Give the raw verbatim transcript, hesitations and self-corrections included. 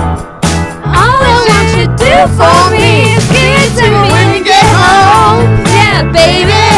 All I want you to do for me is give it to me when you get home. Yeah, baby.